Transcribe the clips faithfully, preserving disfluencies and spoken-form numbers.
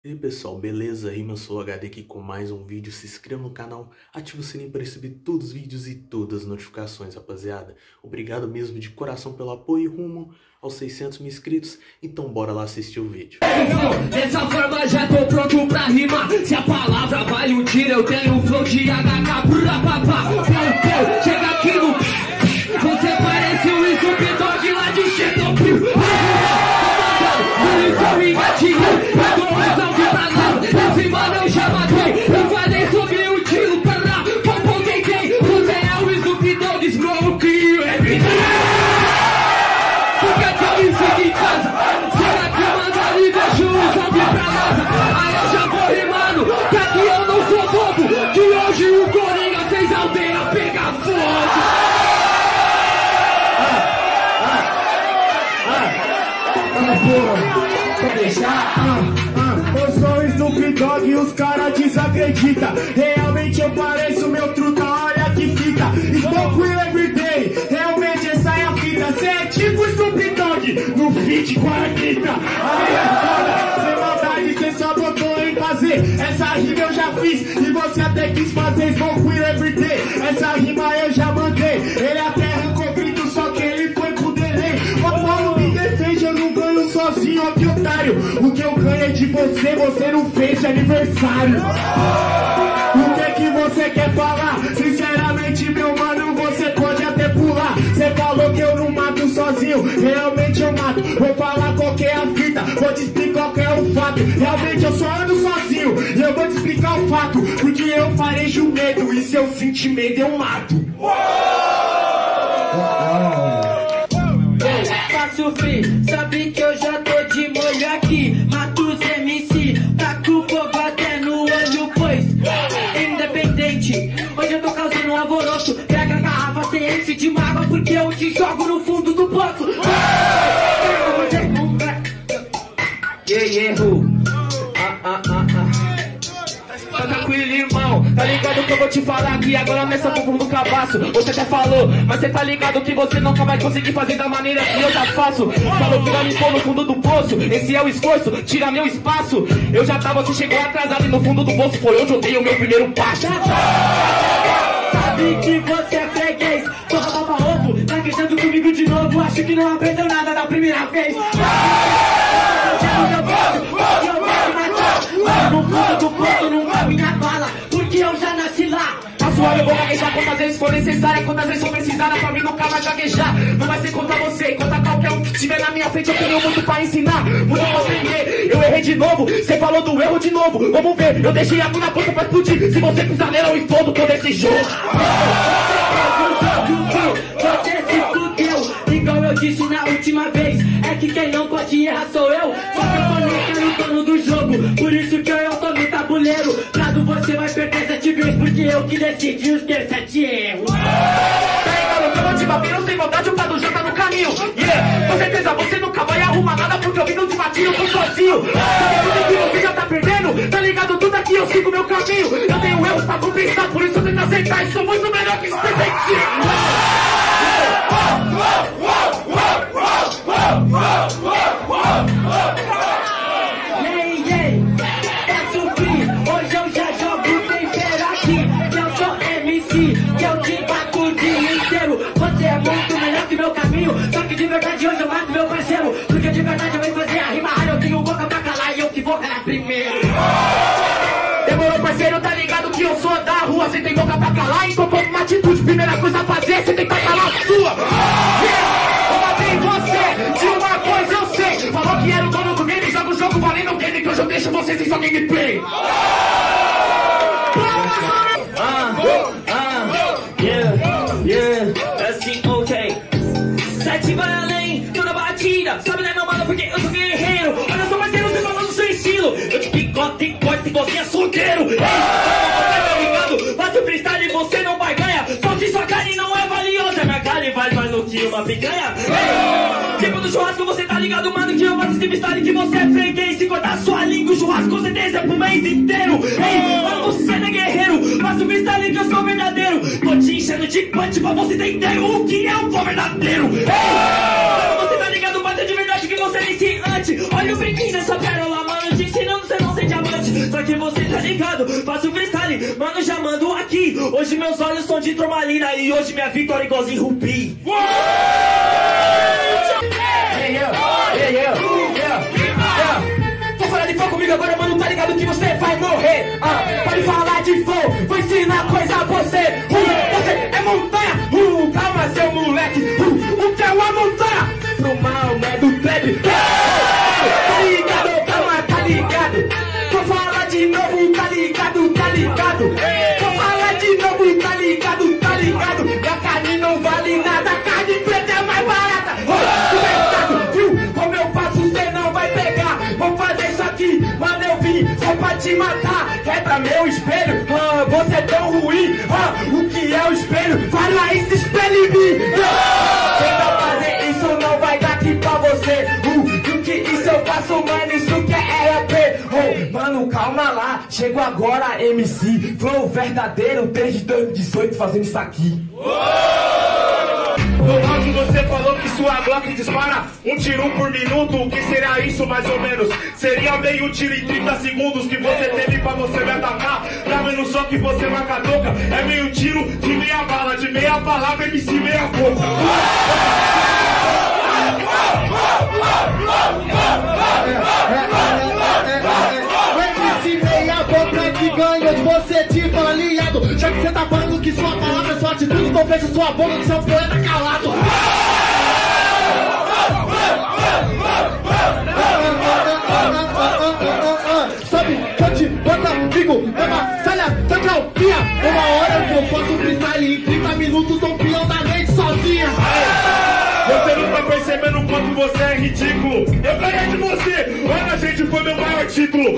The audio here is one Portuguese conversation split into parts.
E aí pessoal, beleza? Rima, eu sou o H D aqui com mais um vídeo. Se inscreva no canal, ative o sininho para receber todos os vídeos e todas as notificações, rapaziada. Obrigado mesmo de coração pelo apoio rumo aos seiscentos mil inscritos. Então bora lá assistir o vídeo. Dessa forma já tô pronto pra rimar. Se a palavra vale um tiro, eu tenho um flow de H K. Chega aqui no... Você parece o Snoop Dogg lá de Chernobyl. Esse mano eu já matei. Eu falei sobre o tiro pra lá. Popo quem você é o Snoop Dogg Smoke everyday. Porque que eu me fico em casa? Será que manda ali deixa o salve pra NASA? Aí eu já vou rimando, que aqui eu não sou bobo. Que hoje o Coringa fez a aldeia pegar fogo. Pra deixar, ah, ah, eu sou o Snoop Dogg e os caras desacreditam. Realmente eu pareço meu truta, olha que fica. Smoke everyday, realmente essa é a fita. Cê é tipo Snoop Dogg no feat com a Anitta. Aí é foda, sem maldade cê só botou em fazer. Essa rima eu já fiz e você até quis fazer. Smoke everyday, essa rima eu já mandei. Ele até arrancou grito, só que ele foi com delay. O Paulo me defende, eu não ganho sozinho, ó que otário. O que eu ganho é de você, você não fez de aniversário. O que que você quer falar? Sinceramente, meu mano, você pode até pular. Você falou que eu não mato sozinho, realmente eu mato. Vou falar qual que é a fita, vou te explicar qual que é o fato. Realmente eu só ando sozinho e eu vou te explicar o fato. Porque eu farejo medo e se eu sentir medo eu mato. Faço free, sabe que eu já tô de molho aqui. Mato os M C, taco fogo até no olho, pois independente. Hoje eu tô causando um alvoroço. Pega a garrafa sem enche de mágoa, porque eu te jogo no fundo do poço. Yeah, yeah, ah, ah, ah, ah. Tá tranquilo, irmão, tá ligado que eu vou te falar aqui agora nessa fundo do cabaço. Você até falou, mas você tá ligado que você nunca vai conseguir fazer da maneira que eu já faço. Falou que vai me pôr no fundo do poço, esse é o esforço, tira meu espaço. Eu já tava, você chegou atrasado e no fundo do poço foi onde eu dei o meu primeiro passo. Sabe que você é freguês, porra baba ovo, tá queixando comigo de novo, acho que não aprendeu nada da primeira vez. No fundo do poço não cabe na bala, porque eu já nasci lá. A sua eu vou gaguejar quantas vezes for necessária, quantas vezes for precisada, pra mim nunca vai gaguejar. Não vai ser contra você, contra qualquer um que tiver na minha frente. Eu tenho muito pra ensinar, muito pra aprender. Eu errei de novo, você falou do erro de novo. Vamos ver, eu deixei a mão na ponta pra explodir. Se você pisar nela eu explodo todo esse jogo. Você se fudeu, igual eu disse na última vez. É que quem não pode errar sou eu. Só que eu tô no dono do jogo, por isso que eu tô no tabuleiro. Prado você vai perder sete vezes, porque eu que decidi os teus sete erros. Tá ligado que eu vou te bater, não sem vontade, o Prado já tá no caminho. Yeah, com certeza você nunca vai arrumar nada, porque eu vim não te bati, eu tô sozinho. Sabe tudo que você já tá perdendo? Tá ligado tudo aqui, eu sigo meu caminho. Eu tenho erros pra compensar, por isso eu tento aceitar e sou muito melhor que você tem que. Só que de verdade hoje eu mato meu parceiro, porque de verdade eu venho fazer a rima rara. Eu tenho boca pra calar e eu que vou calar primeiro. Demorou, parceiro, tá ligado que eu sou da rua. Você tem boca pra calar, então toma uma atitude. Primeira coisa a fazer, você tem que calar a sua. Yeah. Eu matei você, de uma coisa eu sei. Falou que era o dono do game, joga o jogo valendo o game, que hoje eu deixo vocês em sua gameplay. Ah, ah, yeah, yeah, assim, ok. Sete vai além, tô na batida. Sabe, né, meu mano, porque eu sou guerreiro. Olha só, parceiro, você falando do seu estilo. Eu te picote e corte e você é solteiro. Ei, tá ligado? Faço freestyle e você não vai ganhar. Só que sua carne não é valiosa. Minha carne vale mais do que uma picanha. Ei, tipo do churrasco, você tá ligado, mano, que eu faço esse freestyle que você é freguês. Se cortar sua língua, o churrasco com certeza é pro mês inteiro. Ei, mano, você não é guerreiro. Faço freestyle que eu sou verdadeiro. Tô te enchendo de punch pra você entender o que é um pó verdadeiro. Ei, você tá ligado, bater de verdade que você é iniciante. Olha o brinquinho dessa pérola, mano, te ensinando, você não sente a rima que você tá ligado. Faço freestyle, mano, já mando aqui. Hoje meus olhos são de turmalina e hoje minha vitória é igualzinho Rubi. Hey, yeah, yeah, yeah, yeah, yeah. Quer falar de flow comigo agora, mano, tá ligado que você vai morrer. Ah, pode falar de flow, vou ensinar coisa a você. Uh, você é montanha, uh, calma seu moleque. Uh, o que é uma montanha? Pro mal, né, do trap. Tá ligado, calma, tá ligado. Vou falar de novo, tá ligado, tá ligado. Vou falar de novo, tá ligado, tá ligado. E a carne não vale nada, a carne preta é mais barata. Oh, viu? Como eu faço, cê não vai pegar. Vou fazer isso aqui, mano, eu vim só pra te matar. Quebra meu espelho, ah, você é tão ruim. Ah, o que é o espelho? Fala isso, espelho em mim. Tenta fazer isso, não vai dar aqui pra você. Uh, o que isso eu faço, mano, isso que é R P. Oh, mano, calma lá, chego agora, M C. Flow verdadeiro, desde dois mil e dezoito fazendo isso aqui. No áudio você falou que sua Glock dispara um tiro por minuto, o que seria isso mais ou menos? Seria meio tiro em trinta segundos que você teve pra você me atacar. Tá vendo só que você marca a toca? É meio tiro de meia bala, de meia palavra, M C meia boca. Meia boca que ganhou de você, tipo aliado. Já que você tá falando que sua palavra é sua atitude, então fecha sua boca que seu poeta calado. Sobe, cante, bota, amigo, é uma falha, tá calpinha. Uma hora que eu faço freestyle em trinta minutos, um peão da mente sozinha. Você não tá percebendo o quanto você é ridículo. Eu ganhei de você. Olha, gente, foi meu maior título.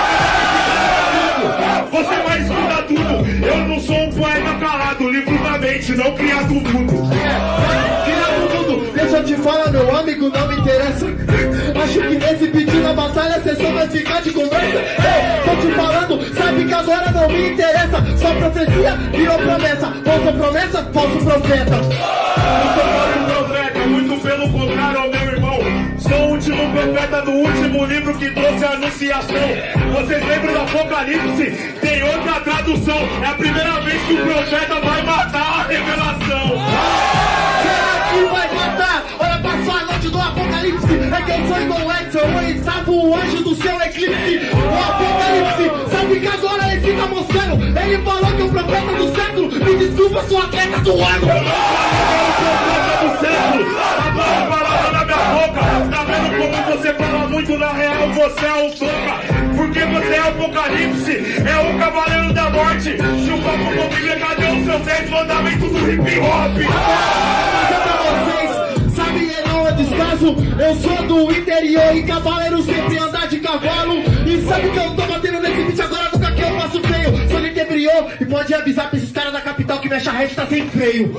Olha, você vai escutar tudo. Eu não sou um poeta calado, livro da mente, não criado tudo. É, criado tudo. Deixa eu te falar, meu amigo, não me interessa. Acho que nesse pedido na batalha você só vai ficar de conversa. Ei, tô te falando, sabe que agora não me interessa. Só profecia virou promessa. Falsa promessa, falso profeta. Não sou falso profeta, muito pelo contrário, meu irmão. Sou o último profeta do último livro que trouxe a anunciação. Vocês lembram do Apocalipse? Tem outra tradução. É a primeira vez que o profeta vai matar a revelação. Será que vai matar? Olha pra sua noite do Apocalipse. É que eu sou igual o Edson, eu estava o anjo do seu eclipse. O Apocalipse, sabe que agora esse tá mostrando. Ele falou que é o profeta do século. Me desculpa, sou atleta do ano. Agora a palavra na minha boca. Tá vendo como você fala muito? Na real você é um toca. Porque você é o Apocalipse, é o cavaleiro da morte. Chupa com Bíblia, cadê os seus dez mandamentos do hip hop? Vocês sabem, não é descaso. Eu sou do interior e cavaleiro sempre anda de cavalo. E sabe que eu tô batendo nesse beat agora, nunca que eu faço feio. Sou interior e pode avisar pra esses caras da capital que minha charrete tá sem freio.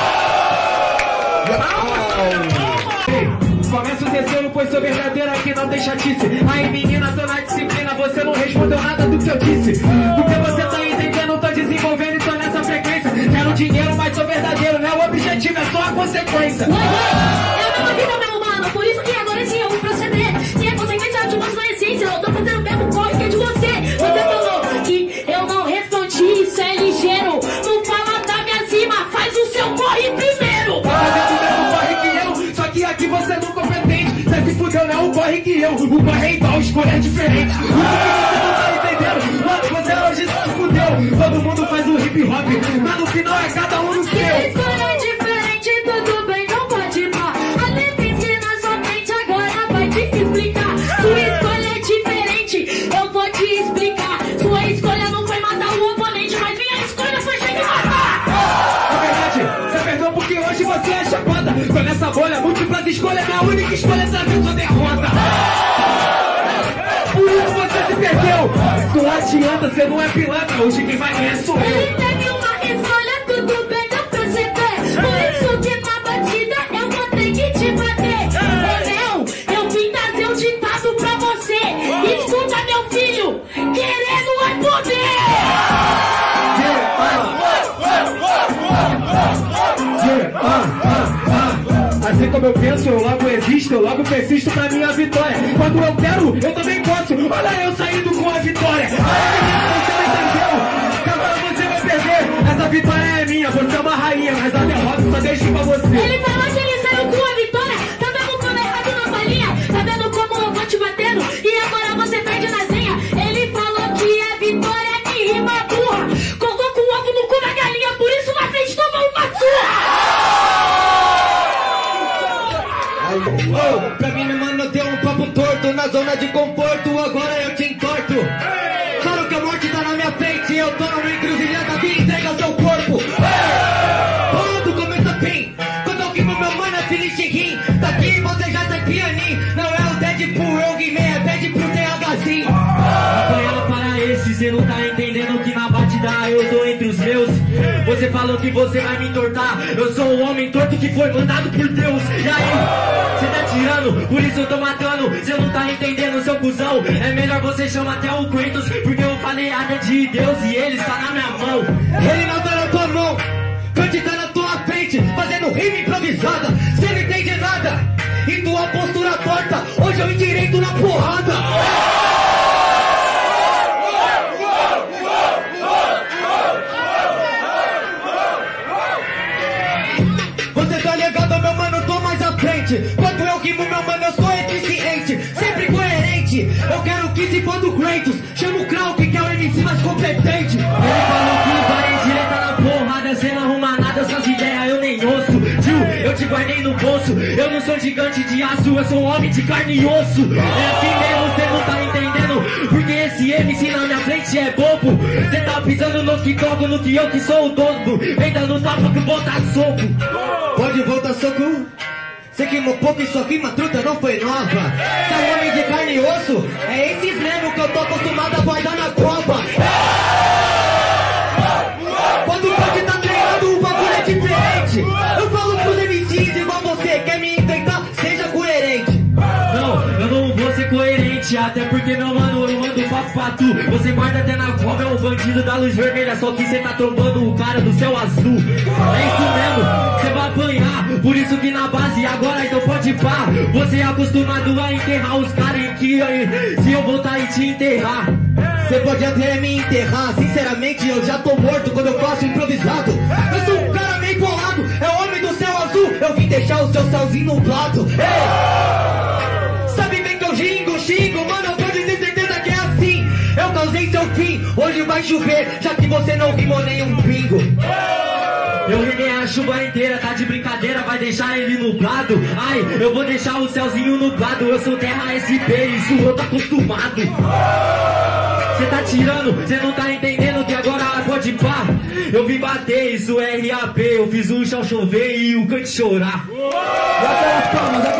Começa o terceiro, pois sou verdadeiro, aqui não tem chatice. Aí menina, tô na disciplina, você não respondeu nada do que eu disse. Porque você tá entendendo, tô desenvolvendo e tô nessa frequência. Quero dinheiro, mas sou verdadeiro, né? O objetivo é só a consequência. Oi, oi, eu não vida, meu humano, por isso que agora sim eu vou proceder. Se é consequência de uma sua essência, eu tô fazendo o mesmo corre que é de você. Você falou que eu não respondi, isso é ligeiro. Não fala da minha cima, faz o seu corre primeiro. Fazendo o mesmo corre que eu, só que aqui você não competente. Você se fudeu, não é o corre que eu. O corre é igual, escolha é diferente. O que você não tá entendendo? Mano, você hoje se fudeu. Todo mundo faz o hip hop, mas no final é cada um no seu. Escolha é diferente, tudo bem, não pode par. A letra ensina na sua mente, agora vai te explicar. Sua escolha é diferente, eu vou te explicar. Sua escolha não foi matar o oponente, mas minha escolha foi chegar e matar. Na verdade, você perdeu porque hoje você é chapada. Tô nessa bolha, múltiplas escolhas, minha única escolha é saber sua derrota. Por isso você se perdeu. Não adianta, você não é pilantra. Hoje quem vai ganhar sou eu. Ele teve uma escolha, tudo bem, deu pra você ver. Por isso que na batida eu vou ter que te bater. Ou não, eu vim trazer um ditado pra você. Escuta, meu filho, querendo é poder. Assim como eu penso, eu logo existo, eu logo persisto pra minha vitória. Quando eu quero, eu também posso. Olha eu saindo com a vitória. você. Ele falou que ele saiu com a vitória. Tá vendo como é errado na palhinha? Tá vendo como eu vou te batendo? E agora você perde na senha. Ele falou que é vitória que rima burra. Coloca o ovo no cu da galinha, por isso na frente tomou uma surra. Oh, pra mim, meu mano, deu um papo torto na zona de conforto, agora eu te entorto. Claro que a morte tá na minha frente, eu tô numa encruzilhada de entrega seu corpo. Quando começa bem, quando eu queimo meu mano, é feliz de rim. Daqui você já sai pianinho, não é o Deadpool, eu guimei, é Deadpool T H sim. Apanhar para esse, cê não tá entendendo que na batida eu tô entre os meus. Você falou que você vai me entortar, eu sou o homem torto que foi mandado por Deus. E aí, cê tá tirando, por isso eu tô matando. Cê não tá entendendo, seu cuzão. É melhor você chamar até o Kratos, porque eu falei a de Deus e ele está na minha mão. Ele não tá na tua mão, Kant tá na tua frente, fazendo rima improvisada. Cê não entende nada, e tua postura torta, hoje eu endireito na porrada. Você tá ligado, meu mano, tô mais à frente. Quando eu rimo, meu mano, eu sou eficiente, sempre coerente. Eu quero que se for do Kratos, chama o Krauk, que é o M C mais competente. Ele falou que vai direta na porrada, cê não arruma nada, suas ideias eu nem ouço. Tio, eu te guardei no bolso, eu não sou gigante de aço, eu sou um homem de carne e osso. É assim mesmo, cê não tá entendendo, porque esse M C na minha frente é bobo. Cê tá pisando no que toco, no que eu que sou o dono. Vem dando tapa que bota soco. Pode voltar soco. Cê queimou pouco e sua rima truta não foi nova. Cê é um homem de carne e osso, é esses mesmo que eu tô acostumado a guardar na copa. Quando o pode tá treinando, o bagulho é diferente. Eu falo pros M Cs igual você, quer me enfrentar? Seja coerente. Não, eu não vou ser coerente, até porque meu mano, eu mando papo pra tu. Você guarda até na cova, é um bandido da luz vermelha, só que cê tá trombando o cara do céu azul. É isso mesmo, cê vai apanhar, por isso que na base agora então pode pá. Você é acostumado a enterrar os caras em que se eu voltar e te enterrar. Você pode até me enterrar, sinceramente eu já tô morto quando eu faço improvisado. Eu sou um cara meio bolado, é o homem do céu azul, eu vim deixar o seu céuzinho nublado. Ei! Sabe bem que eu gingo, xingo, mano, pode ter certeza que é assim. Eu causei seu fim, hoje vai chover, já que você não rimou nenhum pingo. Eu rimei a chuva inteira, tá de brincadeira, vai deixar ele nublado. Ai, eu vou deixar o céuzinho nublado, eu sou terra S P, isso eu tô acostumado. Cê tá tirando, cê não tá entendendo que agora pode pá. Eu vim bater, isso é R A P, eu fiz o chão chover e o Kant chorar. E aquelas palmas,